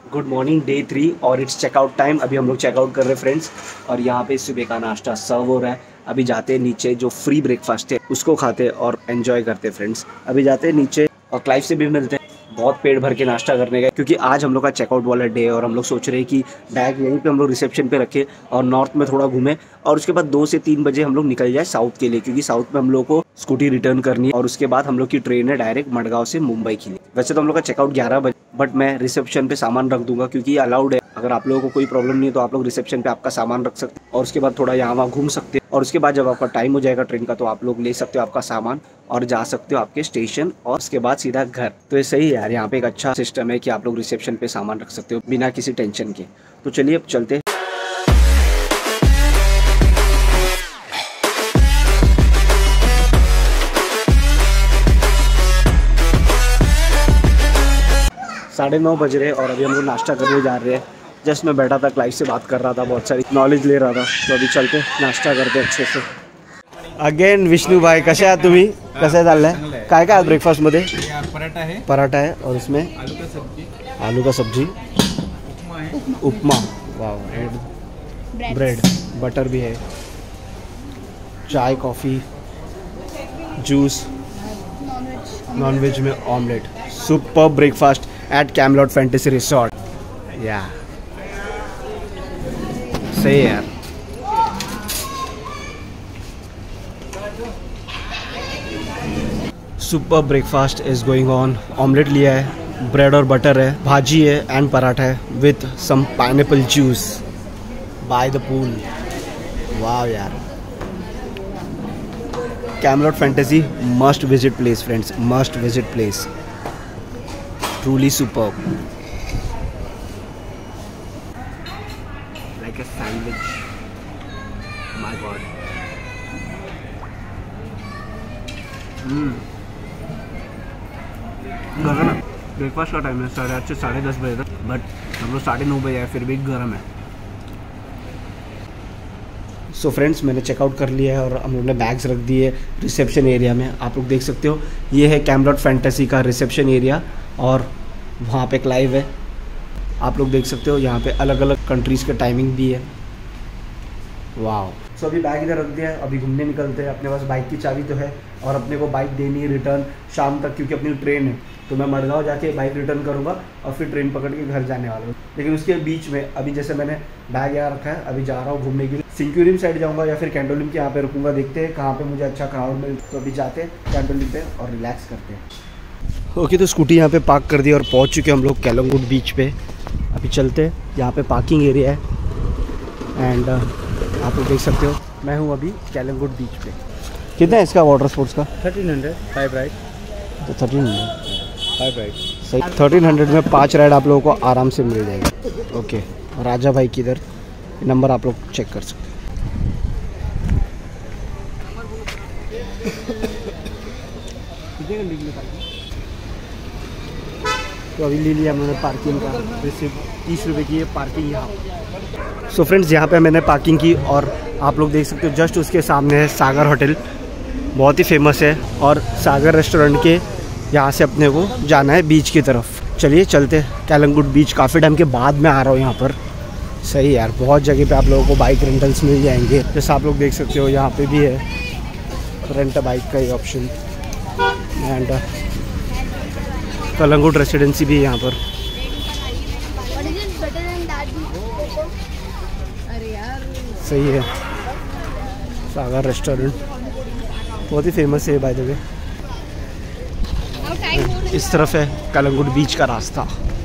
Good morning, day 3 और it's checkout time. अभी हम लोग चेकआउट कर रहे हैं फ्रेंड्स, और यहाँ पे सुबह का नाश्ता सर्व हो रहा है। अभी जाते हैं नीचे, जो फ्री ब्रेकफास्ट है उसको खाते हैं और एंजॉय करते हैं फ्रेंड्स। अभी जाते हैं नीचे और क्लाइव से भी मिलते हैं। बहुत पेट भर के नाश्ता करने का, क्योंकि आज हम लोग का चेकआउट वाला डे है और हम लोग सोच रहे हैं कि बैग यहीं पे हम लोग रिसेप्शन पे रखें और नॉर्थ में थोड़ा घूमें, और उसके बाद 2 से 3 बजे हम लोग निकल जाए साउथ के लिए, क्योंकि साउथ में हम लोग को स्कूटी रिटर्न करनी है और उसके बाद हम लोग की ट्रेन है डायरेक्ट मडगांव से मुंबई के लिए। वैसे तो हम लोग का चेकआउट 11 बजे, बट मैं रिसेप्शन पे सामान रख दूंगा क्योंकि ये अलाउड है। अगर आप लोगों को कोई प्रॉब्लम नहीं है तो आप लोग रिसेप्शन पे आपका सामान रख सकते हैं और उसके बाद थोड़ा यहाँ वहाँ घूम सकते हैं, और उसके बाद जब आपका टाइम हो जाएगा ट्रेन का तो आप लोग ले सकते हो आपका सामान और जा सकते हो आपके स्टेशन, और उसके बाद सीधा घर। तो ये सही है यार, यहाँ पे एक अच्छा सिस्टम है कि आप लोग रिसेप्शन पे सामान रख सकते हो बिना किसी टेंशन के। तो चलिए अब चलते हैं। साढ़े 9 बज रहे और अभी हम लोग नाश्ता करने जा रहे हैं। जस्ट मैं बैठा था, क्लाइव से बात कर रहा था, बहुत सारी नॉलेज ले रहा था। तो अभी चलते नाश्ता करते अच्छे से। अगेन विष्णू भाई, कसे आहात तुम्ही? कसं चाललंय? काय काय ब्रेकफास्ट मध्ये? पराठा है और उसमें आलू का सब्जी, उपमा, वाह, ब्रेड, बटर भी है, चाय, कॉफ़ी, जूस, नॉनवेज में omelette. Super breakfast at Camelot Fantasy resort. या सही है यार। Super breakfast is going on. Omelette लिया है, ब्रेड और बटर है, भाजी है एंड पराठा है with some pineapple juice by the pool. वाह यार, Camelot Fantasy must visit place friends, must visit place, truly superb, like a sandwich, my god. गरम है। ब्रेकफास्ट का टाइम है 8:30 से 10:30 बजे तक, बट हम लोग 9:30 बजे आए फिर भी गर्म है। सो फ्रेंड्स, मैंने चेकआउट कर लिया है और हम लोग ने बैग्स रख दिए रिसेप्शन एरिया में। आप लोग देख सकते हो, ये है कैमलॉट फैंटेसी का रिसेप्शन एरिया और वहाँ पे क्लाइव है। आप लोग देख सकते हो, यहाँ पे अलग अलग कंट्रीज़ के टाइमिंग भी है। वाह। सो अभी बैग इधर रख दिया है, अभी घूमने निकलते हैं। अपने पास बाइक की चाबी तो है और अपने को बाइक देनी है रिटर्न शाम तक, क्योंकि अपनी ट्रेन है। तो मैं मडगांव जाके बाइक रिटर्न करूँगा और फिर ट्रेन पकड़ के घर जाने वाला हूँ। लेकिन उसके बीच में अभी जैसे मैंने बैग यहाँ रखा है, अभी जा रहा हूँ घूमने के लिए। सिंक्यूरिम साइड जाऊँगा या फिर कैंडोलिम के यहाँ पे रुकूँगा, देखते हैं कहाँ पे मुझे अच्छा क्राउड मिले। तो अभी जाते हैं कैंडोलिम पे और रिलैक्स करते हैं। ओके, तो स्कूटी यहाँ पे पार्क कर दी और पहुँच चुके हम लोग कैलंगुड बीच पे। अभी चलते हैं, यहाँ पे पार्किंग एरिया है एंड आप लोग देख सकते हो मैं हूँ अभी कैलंगुड बीच पे। कितना है इसका वाटर स्पोर्ट्स का? 1300 5 राइड। तो 1300 5 राइड सही। 1300 में 5 राइड आप लोगों को आराम से मिल जाएगा। ओके, राजा भाई की इधर नंबर आप लोग चेक कर सकते हैं। तो अभी ले लिया मैंने पार्किंग का रिसिप्ट, 30 रुपये की है पार्किंग यहाँ। सो फ्रेंड्स, यहाँ पे मैंने पार्किंग की और आप लोग देख सकते हो जस्ट उसके सामने है सागर होटल, बहुत ही फेमस है। और सागर रेस्टोरेंट के यहाँ से अपने को जाना है बीच की तरफ। चलिए चलते हैं कैलंगुड बीच। काफ़ी टाइम के बाद मैं आ रहा हूँ यहाँ पर। सही यार, बहुत जगह पे आप लोगों को बाइक रेंटल्स मिल जाएंगे। जैसा आप लोग देख सकते हो यहाँ पे भी है रेंट बाइक का ही ऑप्शन एंड कैलंगुड रेसिडेंसी भी है यहाँ पर। सही है, सागर रेस्टोरेंट बहुत ही फेमस है बाय द वे। इस तरफ है कैलंगुड बीच का रास्ता।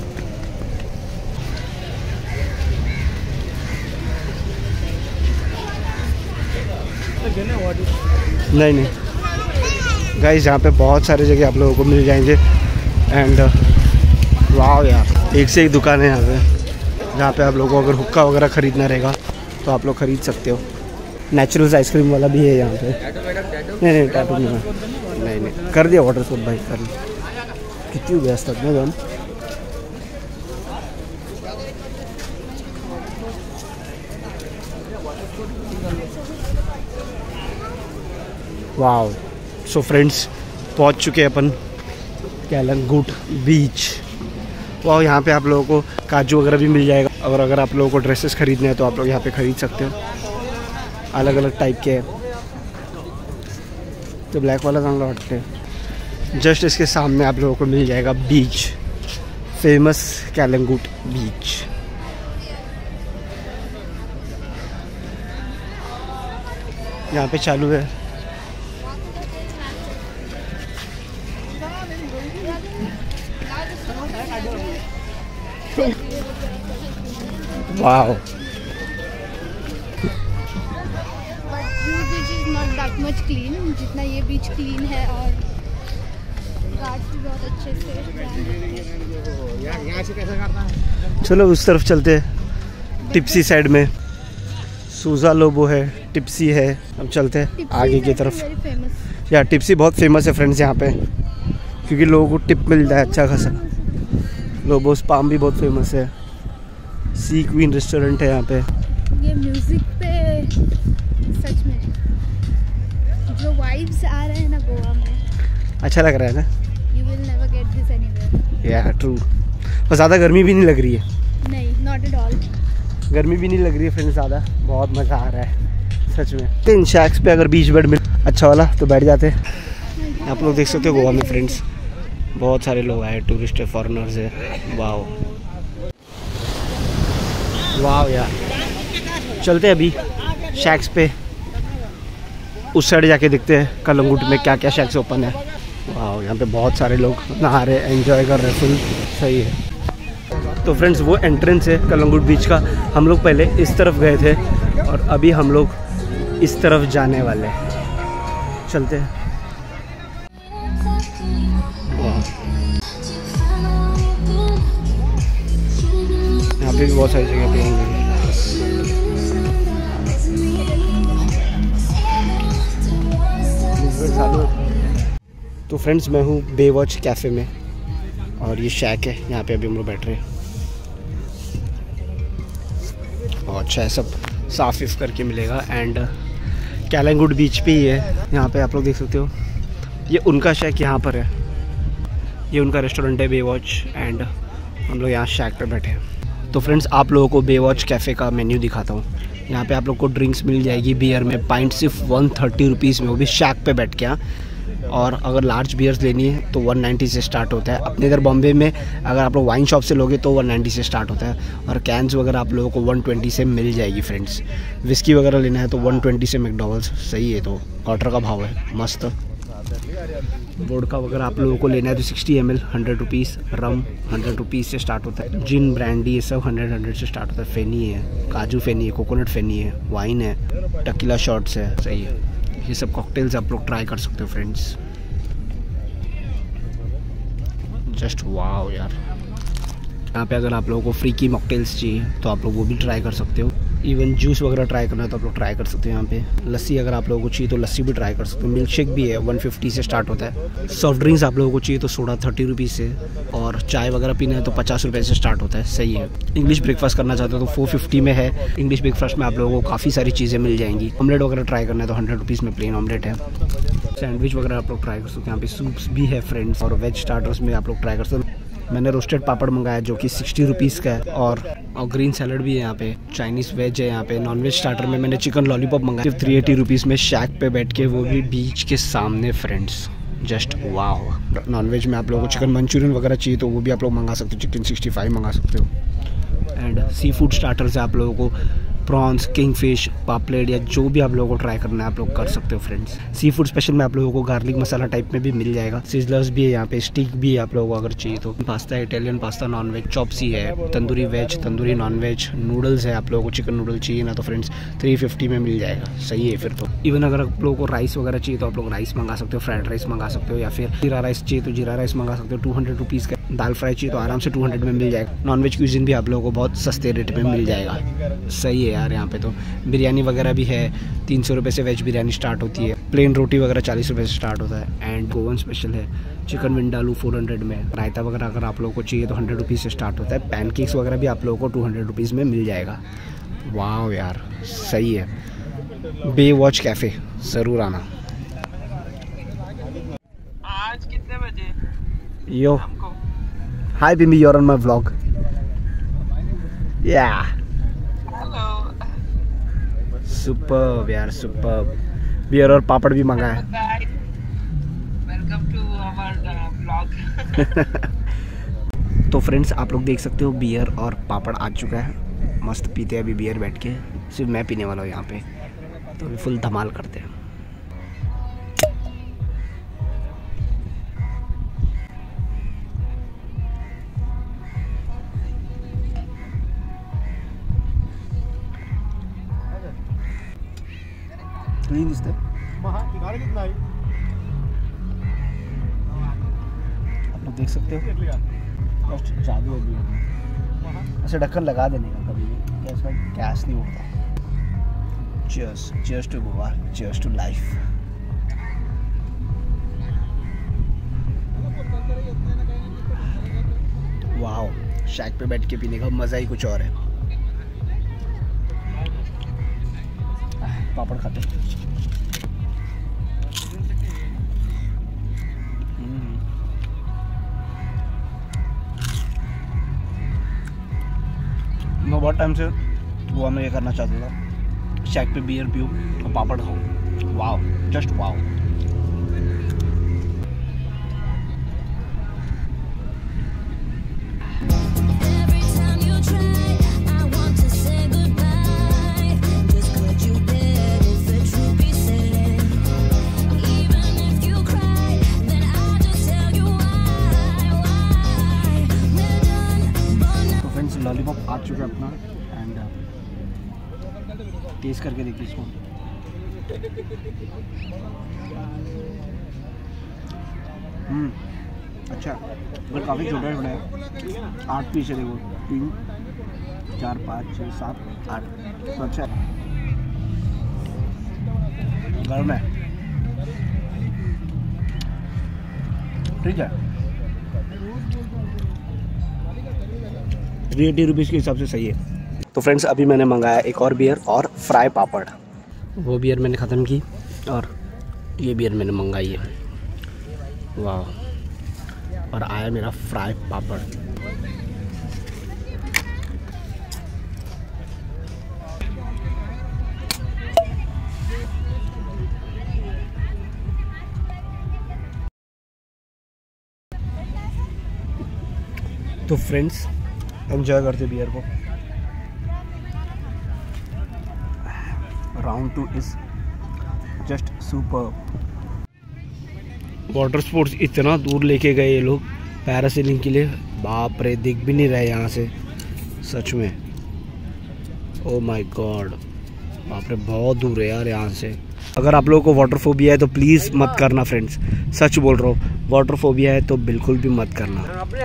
नहीं गाइस, यहाँ पे बहुत सारी जगह आप लोगों को मिल जाएंगे एंड वाह यार, एक से एक दुकान है यहाँ पे, जहाँ पे आप लोगों को अगर हुक्का वगैरह ख़रीदना रहेगा तो आप लोग ख़रीद सकते हो। नेचुरल्स आइसक्रीम वाला भी है यहाँ पे। नहीं टैटू नहीं कर दिया वाटर स्पोर्ट भाई, कर लिया। किती उभे असतात ना जाऊन। वाओ। सो फ्रेंड्स, पहुंच चुके हैं अपन कैलंगुड बीच वाह, यहाँ पे आप लोगों को काजू वगैरह भी मिल जाएगा। और अगर आप लोगों को ड्रेसेस खरीदने हैं तो आप लोग यहाँ पे खरीद सकते हो, अलग अलग टाइप के हैं। तो ब्लैक वाला चांगला वाटते हैं। जस्ट इसके सामने आप लोगों को मिल जाएगा बीच, फेमस कैलंगुट बीच। यहाँ पे चालू है। वाओ, दैट मच क्लीन जितना ये बीच क्लीन है, और गार्ड्स भी बहुत अच्छे से यहाँ से कैसा करना है। चलो उस तरफ चलते हैं, टिप्सी साइड में सूजा लोबो है, टिप्सी है। अब चलते हैं आगे की तरफ। यार टिप्सी बहुत फेमस है फ्रेंड्स यहाँ पे, क्योंकि लोगों को टिप मिलता है अच्छा खासा। लोबोस पाम भी बहुत फेमस है। सी क्वीन रेस्टोरेंट है यहाँ पे। ये म्यूजिक पे सच में जो वाइब्स आ रहे हैं ना गोवा में, अच्छा लग रहा है ना। You will never get this anywhere. यार ट्रू। और ज़्यादा गर्मी भी नहीं लग रही है। नहीं, नॉट एट ऑल। गर्मी भी नहीं लग रही है फ्रेंड्स ज़्यादा। बहुत मज़ा आ रहा है सच में। 3 शैक्स पे अगर बीच बेड मिल अच्छा वाला तो बैठ जाते हैं। आप लोग देख सकते हो गोवा में फ्रेंड्स बहुत सारे लोग आए, टूरिस्ट है, फॉरेनर्स है। वाओ वाओ यार, चलते हैं अभी शैक्स पे, उस साइड जाके देखते हैं कलंगुट में क्या क्या शैक्स ओपन है। वाओ, यहाँ पे बहुत सारे लोग नहा रहे, एंजॉय कर रहे, फुल सही है। तो फ्रेंड्स वो एंट्रेंस है कलंगुट बीच का। हम लोग पहले इस तरफ गए थे और अभी हम लोग इस तरफ जाने वाले हैं। चलते हैं। यहाँ पे भी बहुत सारी जगह पे होंगे। तो फ्रेंड्स मैं हूँ बे वॉच कैफ़े में और ये शैक है, यहाँ पे अभी हम लोग बैठ रहे हैं। और अच्छा है, सब साफ इफ करके मिलेगा। एंड कैलंगुट बीच पे ही है, यहाँ पे आप लोग देख सकते हो। ये उनका शैक यहाँ पर है, ये उनका रेस्टोरेंट है बे वॉच। एंड हम लोग यहाँ शैक पे बैठे हैं। तो फ्रेंड्स आप लोगों को बे वॉच कैफ़े का मेन्यू दिखाता हूँ। यहाँ पे आप लोग को ड्रिंक्स मिल जाएगी बियर में, पाइंट सिर्फ 130 रुपीज़ में, वो भी शैक पे बैठ के। और अगर लार्ज बियर्स लेनी है तो 190 से स्टार्ट होता है। अपने इधर बॉम्बे में अगर आप लोग वाइन शॉप से लोगे तो 190 से स्टार्ट होता है। और कैंस वगैरह आप लोगों को 120 से मिल जाएगी फ्रेंड्स। विस्की वगैरह लेना है तो 120 से मैकडॉवेल्स, सही है। तो क्वार्टर का भाव है, मस्त। वोडका वगैरह आप लोगों को लेना है तो 60 ml 100 रुपीज़। रम 100 रुपीज़ से स्टार्ट होता है। जिन ब्रांडी ये सब 100 से स्टार्ट होता है। फेनी है, काजू फेनी है, कोकोनट फेनी है, वाइन है, टकीला शॉट्स है, सही है। ये सब कॉकटेल्स आप लोग ट्राई कर सकते हो फ्रेंड्स। जस्ट वाओ यार। यहाँ पे अगर आप लोगों को फ्री की मॉकटेल्स चाहिए तो आप लोग वो भी ट्राई कर सकते हो। इवन जूस वगैरह ट्राई करना है तो आप लोग ट्राई कर सकते हो। यहाँ पे लस्सी अगर आप लोगों को चाहिए तो लस्सी भी ट्राई कर सकते हो। मिल्क शेक भी है, 150 से स्टार्ट होता है। सॉफ्ट ड्रिंक्स आप लोगों को चाहिए तो सोडा 30 रुपीज़ से, और चाय वगैरह पीना है तो 50 रुपये से स्टार्ट होता है, सही है। इंग्लिश ब्रेकफास्ट करना चाहते हो तो 450 में है। इंग्लिश ब्रेकफास्ट में आप लोगों को काफ़ी सारी चीज़ें मिल जाएंगी। ऑमलेट वगैरह ट्राई करना है तो 100 रुपीज़ में प्लेन ऑमलेट है। सैंडविच वगैरह आप लोग ट्राई कर सकते हो। यहाँ पे सूप्स भी है फ्रेंड्स, और वेज स्टार्टर्स में आप लोग ट्राई कर सकते हो। मैंने रोस्टेड पापड़ मंगाया जो कि 60 रुपीज़ का है, और ग्रीन सैलड भी है यहाँ पे। चाइनीज़ वेज है यहाँ पे। नॉन वेज स्टार्टर में मैंने चिकन लॉलीपॉप मंगाया सिर्फ 380 रुपीज़ में, शैक पे बैठ के, वो भी बीच के सामने friends. Just wow. Non veg में आप लोगों को चिकन मंचूरियन वगैरह चाहिए तो वो भी आप लोग मंगा सकते हो। चिकन 65 मंगा सकते हो। एंड सी फूड स्टार्टर्स है आप लोगों को प्रॉन्स, किंगफिश, पापलेट या जो भी आप लोगों को ट्राई करना है आप लोग कर सकते हो फ्रेंड्स। सी फूड स्पेशल में आप लोगों को गार्लिक मसाला टाइप में भी मिल जाएगा। सिजलर्स भी है यहाँ पे, स्टिक भी है आप लोगों को अगर चाहिए तो। Pasta, Italian pasta, non veg, chop suey है, tandoori veg, tandoori non veg, noodles है। आप लोगों को चिकन नूडल चाहिए ना तो फ्रेंड्स 350 में मिल जाएगा, सही है फिर तो। इवन अगर आप लोगों को राइस वगैरह चाहिए तो आप लोग राइस मंगा सकते हो, फ्राइड राइस मंगा सकते हो, या फिर जीरा राइस चाहिए तो जीरा राइस मंगा सकते हो 200 रुपीज़ का। दाल फ्राई चाहिए तो आराम से 200 में मिल जाएगा। नॉन वेज क्यूजिन भी आप लोगों को बहुत सस्ते रेट में मिल जाएगा, सही है यार। यहाँ पे तो बिरयानी वगैरह भी है, 300 रुपये से वेज बिरयानी स्टार्ट होती है। प्लेन रोटी वगैरह 40 रुपये से स्टार्ट होता है। एंड गोवन स्पेशल है चिकन विंडालू 400 में। रायता वगैरह अगर आप लोगों को चाहिए तो 100 रुपीज़ से स्टार्ट होता है। पैनकेक्स वगैरह भी आप लोगों को 200 रुपीज़ में मिल जाएगा। वाह यार, सही है। बे वॉच कैफ़े ज़रूर आना। आज कितने बजे yo Hi Bimbi, you're on my vlog. Yeah. Hello. Superb यार, superb. बियर और पापड़ भी मंगा है. Guys, welcome to our vlog. तो फ्रेंड्स आप लोग देख सकते हो बियर और पापड़ आ चुका है. मस्त पीते हैं अभी बियर बैठ के. सिर्फ मैं पीने वाला हूँ यहाँ पे. तो अभी फुल धमाल करते हैं. क्लीन इस आप लोग देख सकते हो. जस्ट जादू है बियर में. ऐसे ढक्कन लगा देने का कभी भी, क्या इसका गैस नहीं उड़ता. cheers to Goa, cheers to life. Wow, shack पे बैठ के पीने का मज़ा ही कुछ और है. पापड़ खाते. मैं बहुत टाइम से गोवा में ये करना चाहता था. शैक पे बियर पियो और पापड़ खाओ. Wow, just wow. लॉलीपॉप आ चुका है अपना. एंड टेस्ट करके देखिए इसको. अच्छा, पर काफ़ी छोटा छोटा है. 8 पीस है देखो. 3 4 5 6 7 8. तो अच्छा गर्म है. ठीक है. 80 रुपीज़ के हिसाब से सही है. तो फ्रेंड्स अभी मैंने मंगाया एक और बियर और फ्राई पापड़. वो बियर मैंने ख़त्म की और ये बियर मैंने मंगाई है. वाह. और आया मेरा फ्राई पापड़. तो फ्रेंड्स एंजॉय करते बियर को. Round 2 is just super. Water sports इतना दूर लेके गए ये लोग पैरासेलिंग के लिए. बाप रे, दिख भी नहीं रहे यहाँ से सच में. ओ माय गॉड, बाप रे बहुत दूर है यार यहाँ से. अगर आप लोगों को वाटर फोबिया है तो प्लीज़ मत करना फ्रेंड्स. सच बोल रहा हूँ, वाटर फोबिया है तो बिल्कुल भी मत करना.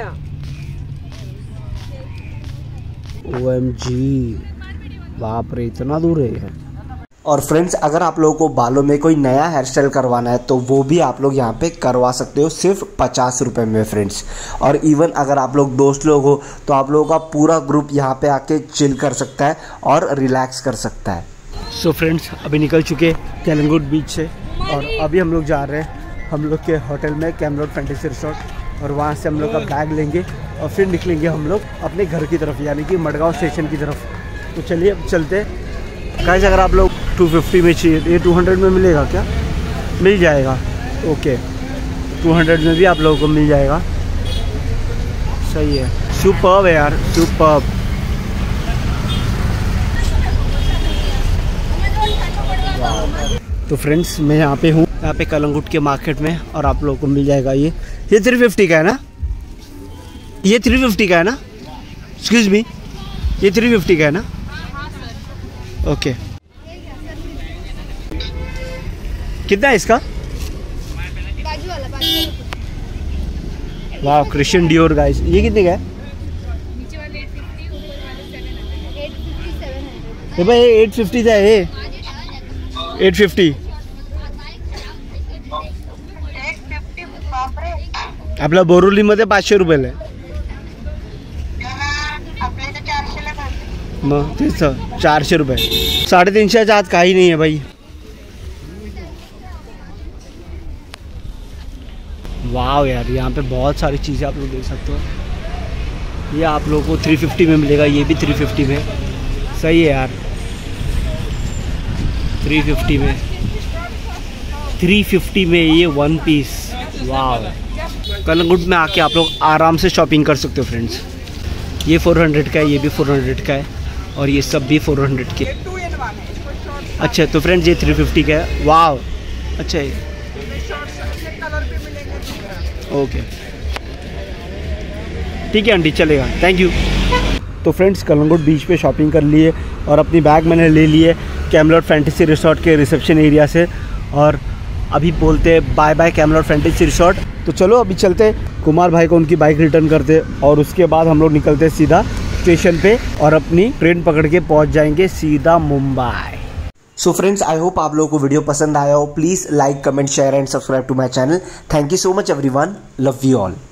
OMG, बाप रे इतना दूर है. और फ्रेंड्स अगर आप लोगों को बालों में कोई नया हेयर स्टाइल करवाना है तो वो भी आप लोग यहाँ पे करवा सकते हो सिर्फ 50 रुपये में फ्रेंड्स. और इवन अगर आप लोग दोस्त लोग हो तो आप लोगों का पूरा ग्रुप यहाँ पे आके चिल कर सकता है और रिलैक्स कर सकता है. सो फ्रेंड्स अभी निकल चुके कैलंगुट बीच से और अभी हम लोग जा रहे हैं हम लोग के होटल में कैमलॉट फैंटेसी रिसोर्ट. और वहाँ से हम लोग का बैग लेंगे और फिर निकलेंगे हम लोग अपने घर की तरफ यानी कि मडगांव स्टेशन की तरफ. तो चलिए अब चलते. गाइस अगर आप लोग 250 में चाहिए तो ये 200 में मिलेगा क्या? मिल जाएगा. ओके, 200 में भी आप लोगों को मिल जाएगा. सही है. सुपर्ब है यार, सुपर्ब. तो फ्रेंड्स मैं यहाँ पे हूँ, यहाँ पे कलंगुट के मार्केट में. और आप लोगों को मिल जाएगा ये 350 का है ना? ये 350 का है ना? एक्सक्यूज़ मी, ये 350 का है ना? ओके. कितना है इसका? बाजू वाला. वाह, क्रिश्चियन डियोर गाइस. ये कितने का है? नीचे वाले 850, ऊपर वाले 700. 850 700. ये भाई 850 का है. 850 आपल्या बोरिवलीमध्ये 500 रुपयाला आहे. मग तेच 400 रुपये. 350 आत काही नहीं है भाई. वाह यार, यहाँ पे बहुत सारी चीज़ें आप लोग देख सकते हो. ये आप लोगों को 350 में मिलेगा, ये भी 350 में। सही है यार, 350 में ये वन पीस। वाह, कलंगुट में आके आप लोग आराम से शॉपिंग कर सकते हो फ्रेंड्स। ये 400 का है, ये भी 400 का है, और ये सब भी 400 के। अच्छा तो फ्रेंड्स ये 350 का है। वाह अच्छा है, ओके ठीक है आंटी, चलेगा, थैंक यू। तो फ्रेंड्स कलंगुट बीच पे शॉपिंग कर लिए और अपनी बैग मैंने ले लिए कैमलॉट फैंटेसी रिसोर्ट के रिसेप्शन एरिया से, और अभी बोलते हैं bye bye Camelot Fantasy resort. तो चलो अभी चलते, कुमार भाई को उनकी बाइक रिटर्न करते, और उसके बाद हम लोग निकलते सीधा स्टेशन पे और अपनी ट्रेन पकड़ के पहुंच जाएंगे सीधा Mumbai. So friends, I hope आप लोगों को वीडियो पसंद आया हो। Please like, comment, share and subscribe to my channel. Thank you so much everyone, love you all.